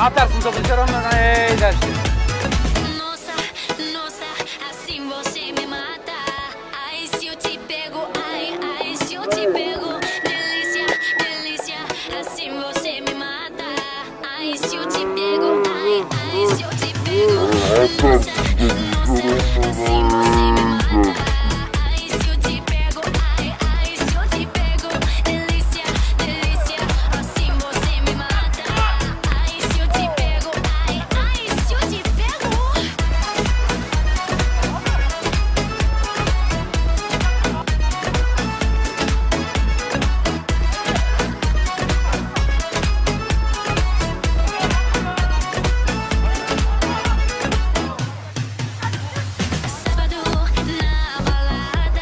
matar-se, não estou a dizer, não é exército. Nossa, assim você me mata. Ai, se eu te pego, ai, se eu te pego. Delícia, assim você me mata. Ai, se eu te pego, ai, se eu te pego. Nossa, assim você me mata. Ai, se eu te pego, ai, se eu te pego. Delícia, assim você me mata. Ai, se eu te pego, ai, se eu te pego. Sábado na balada,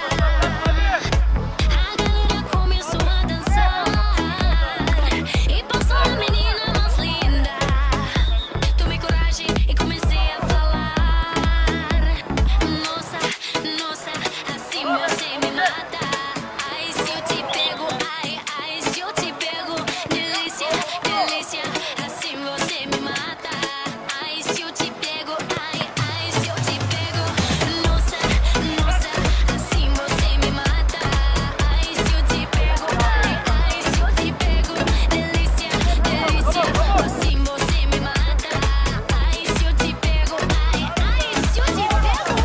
a galera começou a dançar e passou a menina mais linda. Tomei coragem e comecei a falar. Nossa, assim você me mata. Ai, se eu te pego, ai, se eu te pego. Delícia, assim você me mata. Ai, se eu te pego, ai, se eu te pego. Nossa, assim você me mata. Ai, se eu te pego, ai, se eu te pego. Delícia, assim você me mata. Ai, se eu te pego, ai, se eu te pego.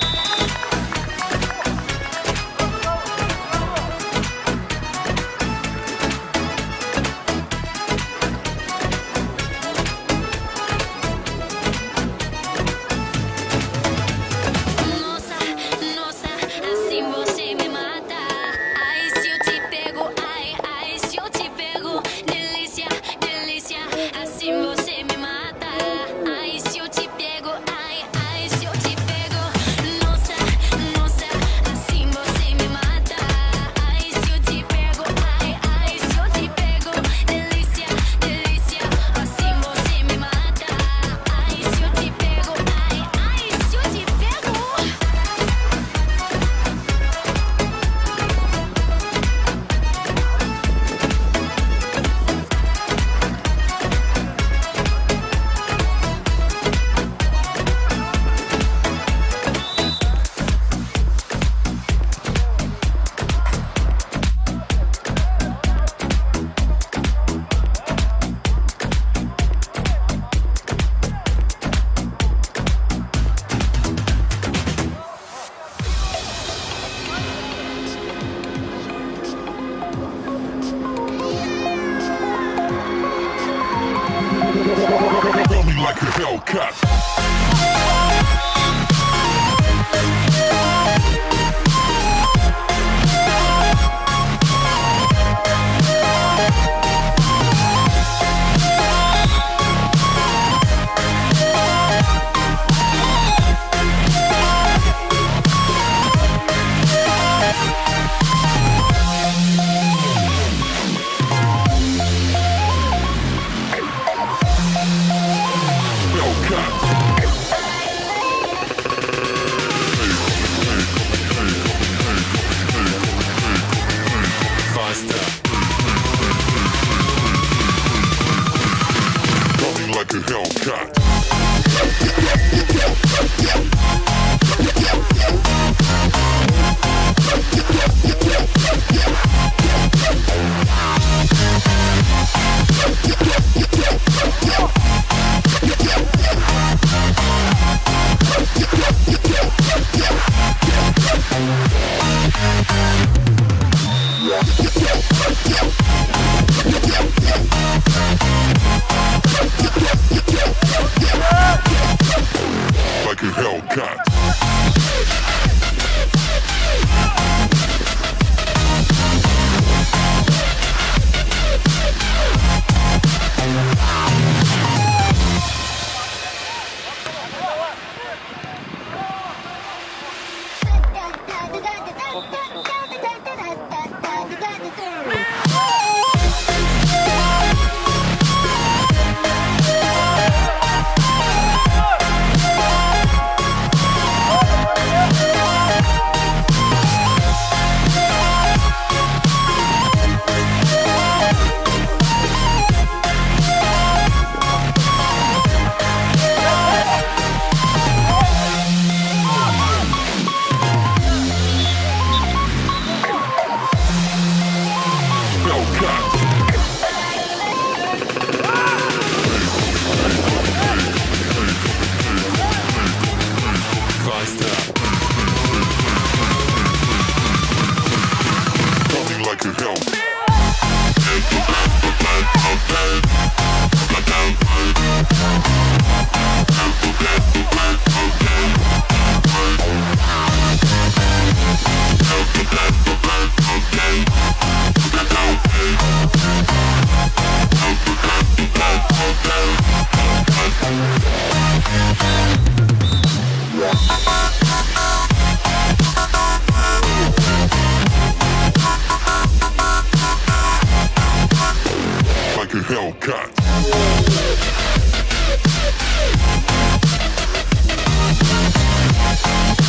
Nossa, assim você me mata. Ai, se eu te pego, ai, se eu te pego. Delícia, assim você me mata. Ai, se eu te pego, ai, se eu te pego. Nossa, assim você me mata. Ai, se eu te pego, ai, se eu te pego. Delícia, assim você me mata. Ai, se eu te pego, ai, se eu te pego. Coming like a Hellcat. Coming like a Hellcat. Like a Hellcat. Hellcat.